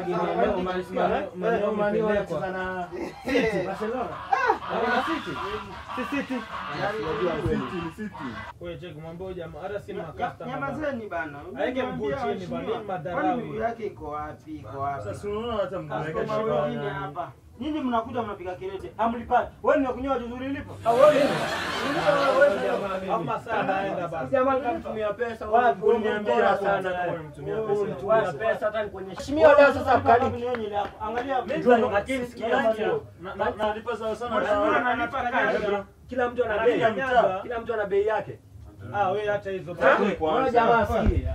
Barcelona. City. Wewe check mambo jamaa hata si makasta. Nyamazeni bana. Haike mguu chini bana madharau. Miguu yake iko wapi? Sasa unaona hata mguu wake hapa. Nyinyi mnakuja mnapiga kelele. Hamlipati. Wewe ni kunyoa vizuri lipo? Ama sana naenda basi. Jamaa kamtumia pesa. Wapi uniambia sana kumtumia pesa. Unatoa pesa hata ni kwenye shimio leo sasa kali. Angalia mimi lakini sikia nalipa sawa sana. Analipa kazi. Kila mtu ana bei. Kila mtu ana bei yake. Wewe hata hizo. Wewe jamaa sikia.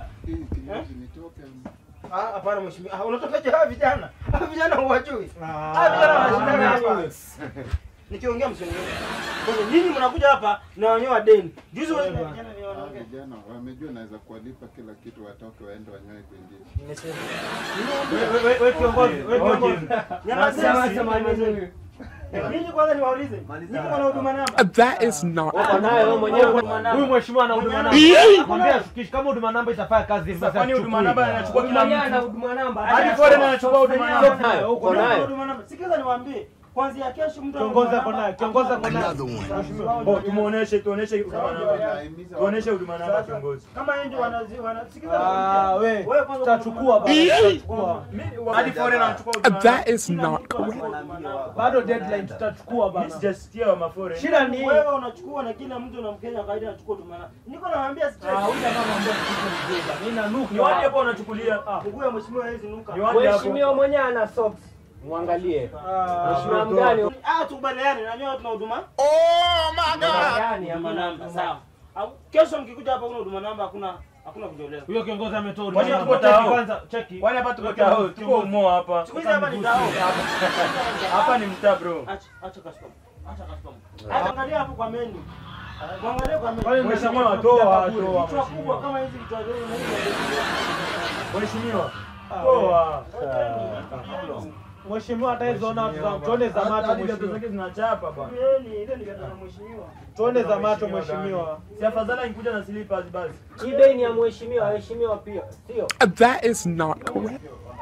Hapana mheshimiwa. Unatokaje hawa vijana? Hawa vijana huwajui. Hawa vijana wanashindana hapa. Nikiongea msinione. Kwa nini mnakuja hapa na wanyoa deni? Juzi wale vijana wamejua naweza kuwalipa kila kitu watoke waende wanyoe kwingine. Nimesema. Wewe kiongozi. Nyama Mimi kwanza niwaulize. Niko na huduma namba. That is not. Nayo mwenyewe huduma namba. Huyu mheshimiwa ana huduma namba. Mwambie shukisha kama huduma namba itafanya kazi basi. Kwani huduma namba anachukua kila mtu. Ana huduma namba. Hadi foreign anachukua huduma namba. Uko nayo huduma namba. Sikiza niwaambie. Kwanza kesho mtu kiongoza kwa nayo. Tumuoneshe tuoneshe huduma namba. Tuoneshe huduma namba kiongozi. Kama yeye ndio wanasikiza. Wewe tutachukua basi. Hadi foreign anachukua huduma namba. That is not correct. Bado deadline tutachukua bana. Sijasikia wa maforeign. Shida ni wewe unachukua na kila mtu na Mkenya kawaida anachukua huduma namba. Niko nawaambia straight. Huyu jamaa anamwambia kitu mjinga. Mimi nanuka. Ni wapi hapo unachukulia? Mguu ya mheshimiwa hizi nuka. Mheshimiwa mwenyewe ana socks. Muangalie. Mheshimiwa mgani? Tukubaliane na nyote tuna huduma. Oh my god. Gani ya namba sawa. Kesho mkikuja hapa kuna huduma namba hakuna kujieleza. Huyo kiongozi ametoa huduma namba. Kwanza cheki. Wale hapa tuko umo hapa. Siku hizi hapa ni dao. Hapa ni mtaa bro. Acha customer. Angalia hapo kwa menu. Angalia kwa menu. Mheshimiwa toa. Kichwa kubwa kama hizi vichwa dogo na hizo. Mheshimiwa toa. Mheshimiwa hata hizo ona tuone za macho mheshimiwa. Zinachapa bwana. Ile ni gata mheshimiwa. Tuone za macho mheshimiwa. Si afadhali nikuja na slippers basi. Hii bei ni ya mheshimiwa, mheshimiwa pia. Sio? That is not correct.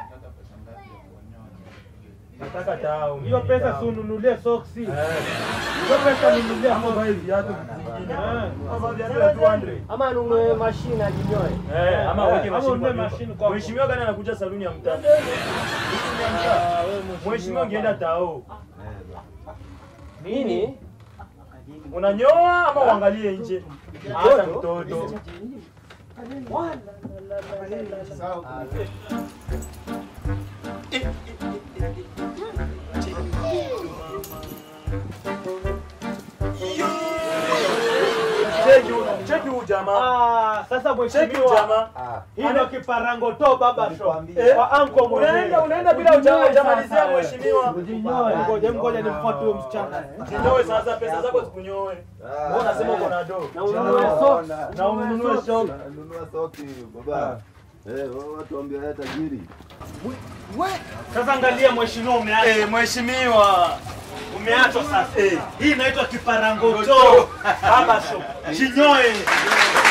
Nataka tao. Hiyo pesa si ununulie soksi. Hiyo pesa ninunulie kama hivi viatu vingine. Kama viatu ya 200. Ama nunue mashine ajinyoe. Ama weke mashine kwa. Mheshimiwa gani anakuja saluni ya mtaa? Mheshimiwa ngeenda tao. Nini? Unanyoa ama uangalie nje? Hata mtoto. Cheki huyu jamaa. Sasa mheshimiwa. Hii ndio kiparango to baba shop. Kwa anko mwenyewe. Unaenda bila hujamalizia mheshimiwa. Ngoja nimfuate huyo msichana. Jinyoe sasa pesa zako zikunyoe. Wewe unasema uko na do. Na ununue socks. Na ununue socks. Nunua soksi baba. Watu waambia hata tajiri. Sasa angalia mheshimiwa umeacha. Mheshimiwa. Umeacha sasa. Hii inaitwa kiparango to baba shop. Jinyoe.